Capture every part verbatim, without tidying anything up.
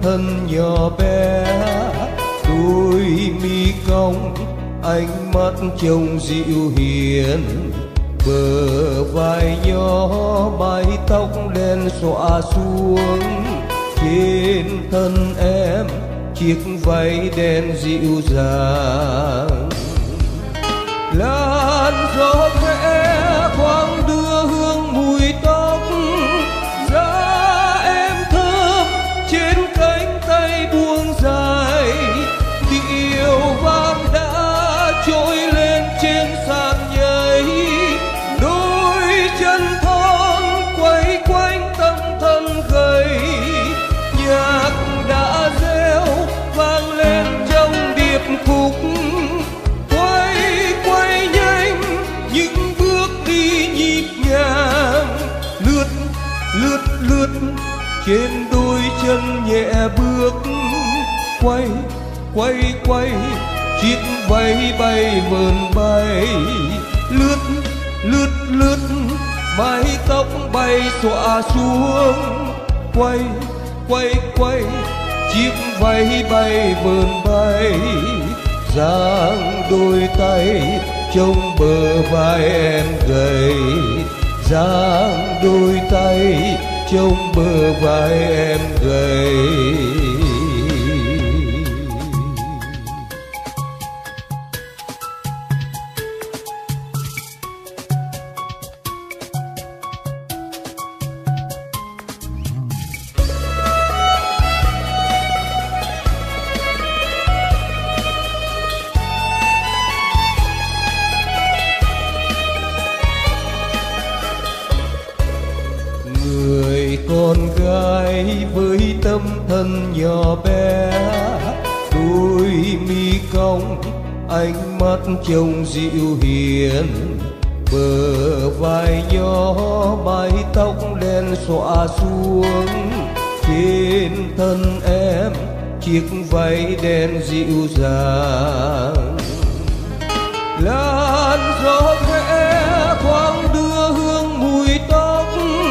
thân nhỏ bé, đôi mi cong ánh mắt trông dịu hiền, bờ vai nhỏ mái tóc đen xõa xuống, trên thân em chiếc váy đen dịu dàng. Làn gió khẽ thoáng đưa hương mùi tóc, da em thơm trên cánh tay buông dài, điệu vang đã trỗi lên trên sàn nhảy, đôi chân thon quay quanh tâm thân gầy, nhạc đã reo vang lên trong điệp khúc, quay quay nhanh những bước đi nhịp nhàng, lướt lướt lướt trên đôi chân nhẹ bước, quay quay quay chiếc váy bay vờn bay, lướt lướt lướt mái tóc bay xõa xuống, quay quay quay chiếc váy bay vờn bay, dang đôi tay trong bờ vai em gầy, dang đôi tay trong bờ vai em gầy. Người con gái với tâm thân nhỏ bé, đôi mi cong ánh mắt trông dịu hiền, bờ vai nhỏ mái tóc đen xõa xuống, trên thân em chiếc váy đen dịu dàng. Làn gió khẽ thoáng đưa hương mùi tóc,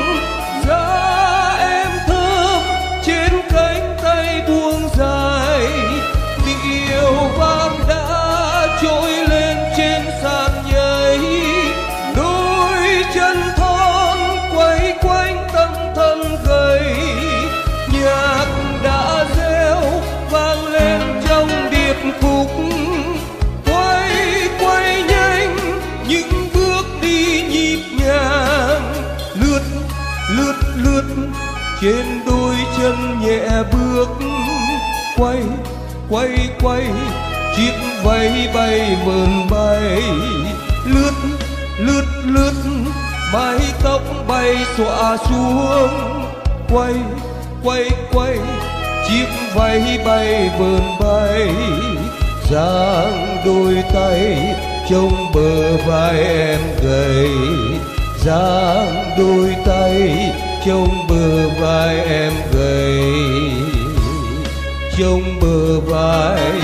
da em thơm trên cánh tay buông dài, điệu vang đã trỗi lên trên sàn nhảy, đôi chân thon quay quanh tâm thân gầy, nhạc đã reo vang lên trong điệp khúc, quay quay nhanh những bước đi nhịp nhàng, lướt lướt lướt trên đôi chân nhẹ bước, quay quay quay chiếc váy bay vờn bay, lướt lướt lướt mái tóc bay xõa xuống, quay quay quay chiếc váy bay vờn bay, dang đôi tay trong bờ vai em gầy, dang đôi tay trong bờ vai em gầy, trong bờ vai